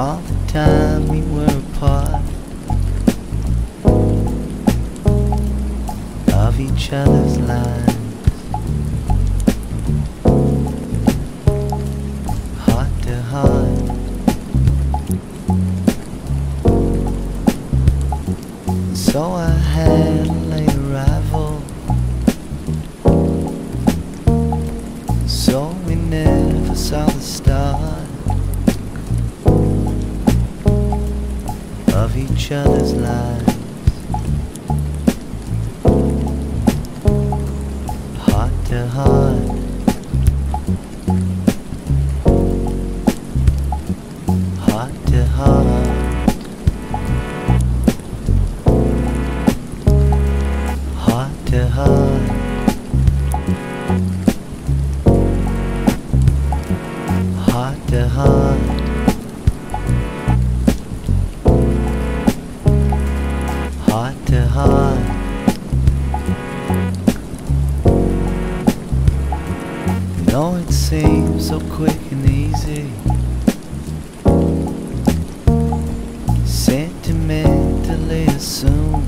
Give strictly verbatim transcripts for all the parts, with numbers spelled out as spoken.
all the time we were apart of each other's lives, heart to heart. So I had a late arrival, so we never saw the start of each other's lives, heart to heart. Heart to heart. Heart to heart. Heart to heart. Heart to heart. No, it seems so quick and easy, sentimentally assumed,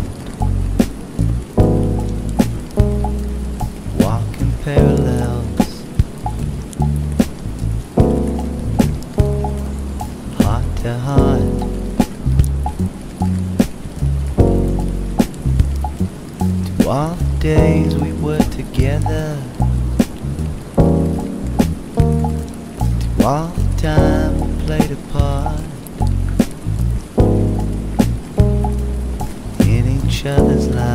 walking parallels, heart to heart. To all the days we were together, to all the time we played apart in each other's lives.